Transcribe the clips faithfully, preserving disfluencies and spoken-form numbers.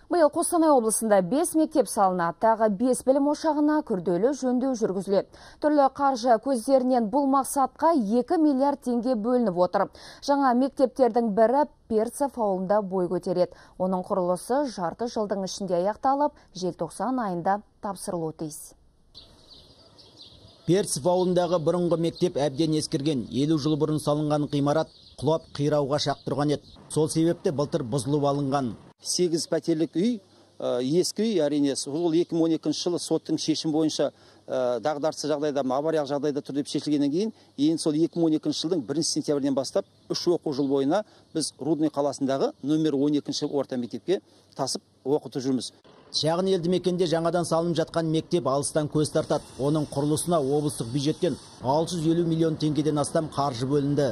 Биыл Қостанай облысында бес мектеп салынады, тағы бес білім ошағына күрделі жөндеу жүргізіледі. Түрлі қаржы көздерінен бұл мақсатқа екі миллиард теңге бөлініп отыр. Жаңа мектептердің бірі Перцев ауылында бой көтереді. Оның құрылысы жарты жылдың ішінде аяқталып, желтоқсан айында тапсырылуы тиіс. Перцев ауылындағы бұрынғы мектеп әбден ескірген. елу жыл бұрын салынған ғимарат құлап қирауға шақ тұрған еді. Сол себепті былтыр бұзылып алынған. сегіз пәтерлік үй, ескі үй, әрине, ол екі мың он екінші жылы соттың шешім бойынша дағдарысы жағдайда, авариялық жағдайда тұр деп шешілгеннен кейін, енді сол екі мың он екінші жылдың бірінші сентябрьден бастап үш оқу жыл бойына біз Рудный қаласындағы нөмір он екінші орта мектепке тасып оқытып жүрміз. Шағын елді мекенде жаңадан салынып жатқан мектеп алыстан көз тартады. Оның құрылысына облыстық бюджеттен алты жүз елу миллион теңгеден астам қаржы бөлінді.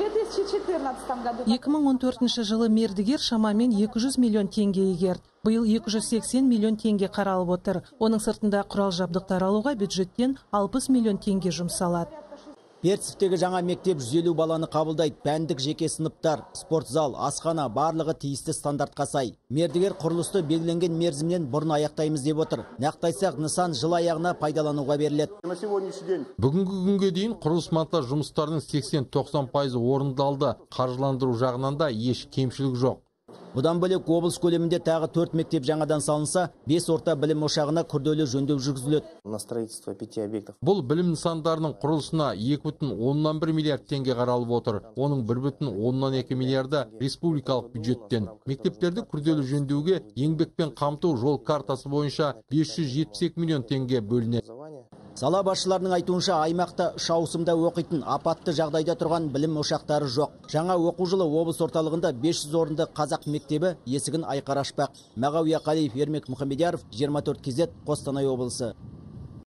екі мың он төртінші жылы мердігер шамамен екі жүз миллион теңге игерді. Биыл екі жүз сексен миллион теңге қаралып отыр. Оның сыртында құрал жабдықтар алуға бюджеттен алпыс миллион теңге жұмсалады. Перцевтегі жаңа мектеп жүз елу баланы қабылдайды. Пәндік жеке сыныптар, спорт зал, асхана барлығы тиісті стандартқа сай. Мердігер құрылысты белгіленген мерзімнен бұрын аяқтаймыз деп отыр. Нақтайсақ, нысан жыл аяғына пайдалануға беріледі. Бүгінгі күнге дейін құрылыс монтаж жұмыстарының сексен тоқсан пайызы орындалды. Қаржыландыру жағынан да еш кемшілік жоқ. Бұдан бөлек облыс көлемінде тағы төрт мектеп жаңадан салынса, бес орта білім ошағына күрделі жөндеу жүргізіледі. Бұл білім нысандарының құрылысына екі бүтін оннан бір миллиард теңге қаралып отыр. Оның бір бүтін оннан екі миллиарды республикалық бюджеттен. Мектептерді күрделі жөндеуге еңбекпен қамту жол картасы бойынша бес жүз жетпіс екі миллион теңге бөлінеді. Сала басшыларының айтуынша, аймақта үш ауысымда оқитын апатты жағдайда тұрған білім ошақтары жоқ. Жаңа оқу жылы облыс орталығында бес жүз орынды қазақ мектебі есігін айқара ашпақ. Мағауия Қалиев, Ермек Мұхамедияров, жиырма төрт кей зет, Қостанай облысы.